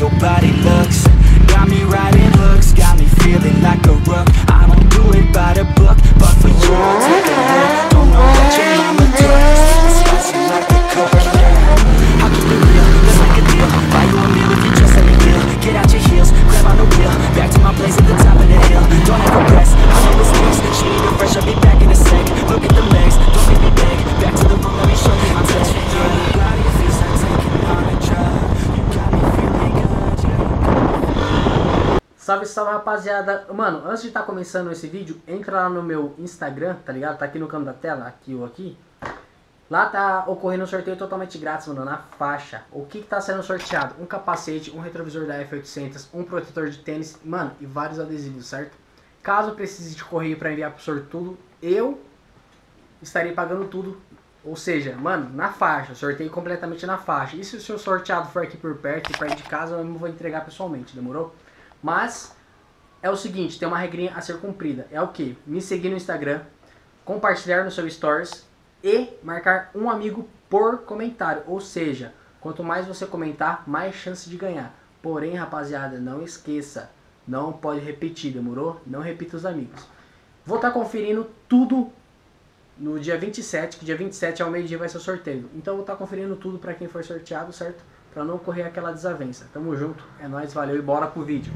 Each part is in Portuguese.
your body looks. Got me riding looks, got me feeling like a rook. I don't do it by the book, but for you I'll take a look. Don't know what your mama took, still spicy like the cook. I'll keep it real, let's make a deal. Buy you a meal if you just let me deal. Get out your heels, grab on the wheel. Back to my place at the top of the hill. Don't ever rest, I know what's next. She need a fresh, I'll be back in a sec. Look at the legs, don't make me beg. Back to the room, let me show you my touch. Your body feels like taking on a drug. You got me feeling good, yeah. Salve, salve, rapaziada. Mano, antes de estar começando esse vídeo, entra lá no meu Instagram, tá ligado? Tá aqui no canto da tela, aqui ou aqui. Lá tá ocorrendo um sorteio totalmente grátis, mano, na faixa. O que tá sendo sorteado? Um capacete, um retrovisor da F800, um protetor de tênis, mano, e vários adesivos, certo? Caso precise de correio pra enviar pro sortudo, eu estarei pagando tudo. Ou seja, mano, na faixa, sorteio completamente na faixa. E se o seu sorteado for aqui por perto e perto de casa, eu não vou entregar pessoalmente, demorou? Mas é o seguinte, tem uma regrinha a ser cumprida. É o que? Me seguir no Instagram, compartilhar no seu stories e marcar um amigo por comentário. Ou seja, quanto mais você comentar, mais chance de ganhar. Porém, rapaziada, não esqueça, não pode repetir, demorou? Não repita os amigos. Vou estar conferindo tudo no dia 27, que dia 27 ao meio-dia vai ser o sorteio. Então eu vou estar conferindo tudo para quem for sorteado, certo? Para não correr aquela desavença. Tamo junto, é nóis, valeu e bora pro vídeo.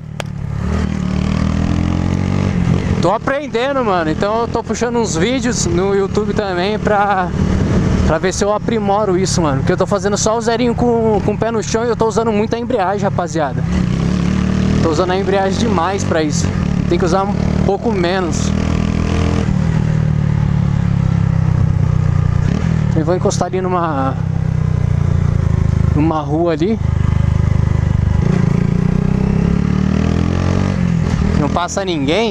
Tô aprendendo, mano, então eu tô puxando uns vídeos no YouTube também pra ver se eu aprimoro isso, mano. Porque eu tô fazendo só o zerinho com o pé no chão e eu tô usando muito a embreagem, rapaziada. Tô usando a embreagem demais pra isso. Tem que usar um pouco menos. Eu vou encostar ali numa rua ali. Não passa ninguém.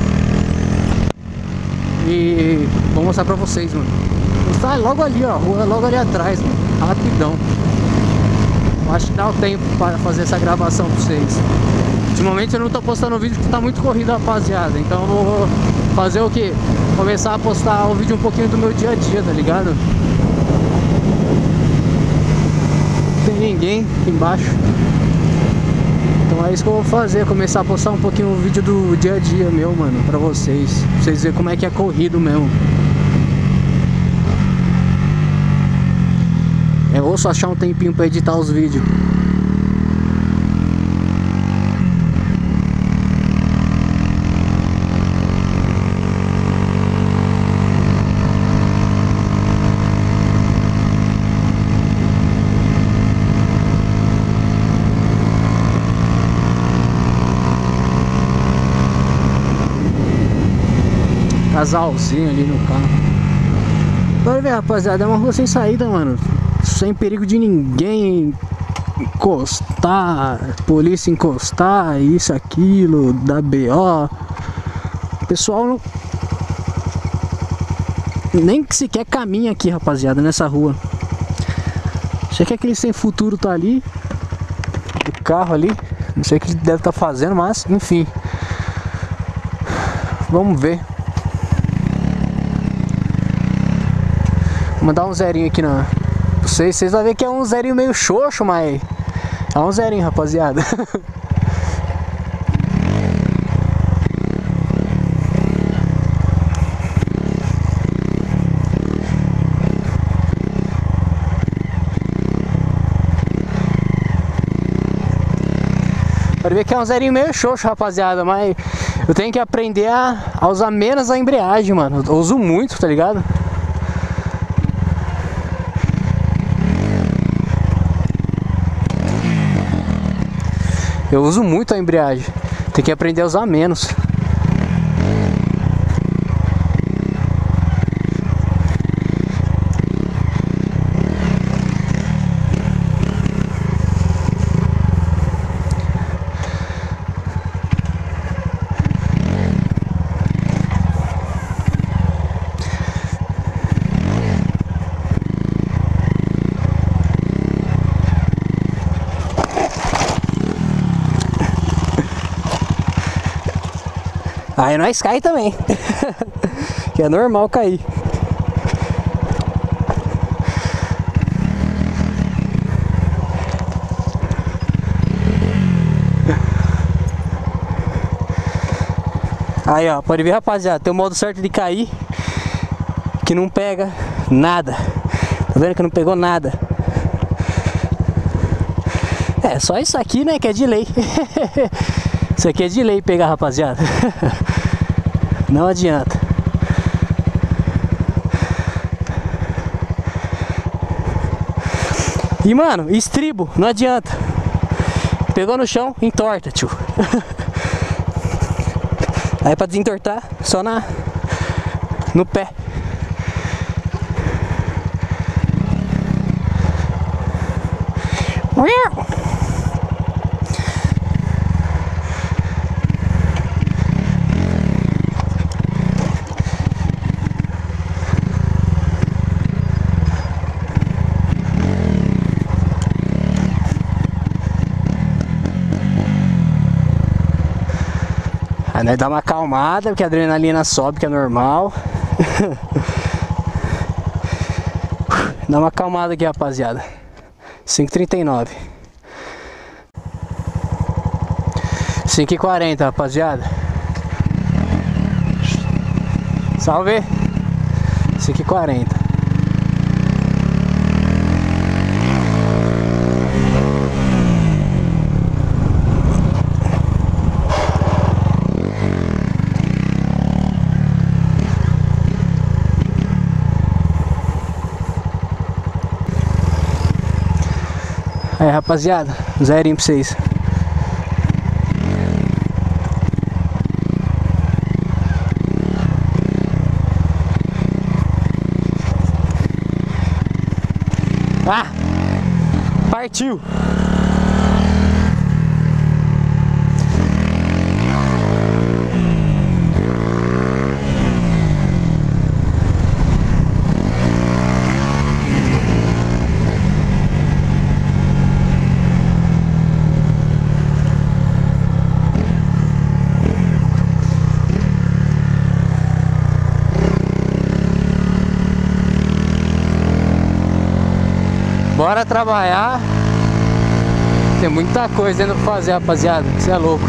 E vou mostrar pra vocês, mano. Tá logo ali, ó. Rua logo ali atrás, mano. Rapidão. Acho que dá o tempo para fazer essa gravação pra vocês. Ultimamente eu não tô postando vídeo porque tá muito corrido, rapaziada. Então eu vou fazer o que? Começar a postar um vídeo um pouquinho do meu dia a dia, tá ligado? Não tem ninguém aqui embaixo. Então é isso que eu vou fazer, começar a postar um pouquinho o vídeo do dia a dia meu, mano, pra vocês verem como é que é corrido mesmo. Eu vou só achar um tempinho pra editar os vídeos. Casalzinho ali no carro. Pode ver, rapaziada, é uma rua sem saída, mano. Sem perigo de ninguém encostar, polícia encostar, isso, aquilo, da BO. O pessoal não... nem que sequer caminha aqui, rapaziada, nessa rua. Achei que aquele sem futuro tá ali. O carro ali. Não sei o que ele deve estar fazendo, mas enfim. Vamos ver. Vou mandar um zerinho aqui na... Vocês vão ver que é um zerinho meio xoxo, mas é um zerinho, rapaziada. Pode ver que é um zerinho meio xoxo, rapaziada, mas eu tenho que aprender a usar menos a embreagem, mano. Eu uso muito, tá ligado? Eu uso muito a embreagem, tem que aprender a usar menos. Aí nós cai também. Que é normal cair. Aí, ó, pode ver, rapaziada, tem o modo certo de cair, que não pega nada. Tá vendo que não pegou nada? É, só isso aqui, né, que é de lei. Isso aqui é de lei pegar, rapaziada. Não adianta. E, mano, estribo, não adianta. Pegou no chão, entorta, tio. Aí pra desentortar, só no pé. Aí nós dá uma acalmada, porque a adrenalina sobe, que é normal. Dá uma acalmada aqui, rapaziada. 5h39. 5h40, rapaziada. Salve! 5h40. Aí, rapaziada, zerinho pra vocês. Ah! Partiu! Bora trabalhar. Tem muita coisa ainda pra fazer, rapaziada. Isso é louco.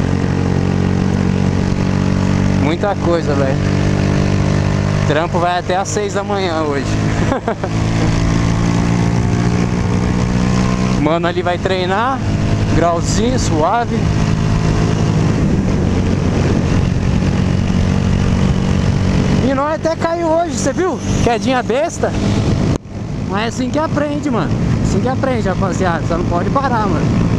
Muita coisa, velho. Trampo vai até às 6 da manhã hoje. Mano ali vai treinar. Grauzinho, suave. E nós até caiu hoje, você viu? Quedinha besta. Mas é assim que aprende, mano. Assim que aprende, rapaziada. Só não pode parar, mano.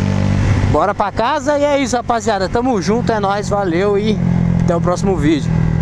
Bora pra casa e é isso, rapaziada. Tamo junto, é nóis, valeu e até o próximo vídeo.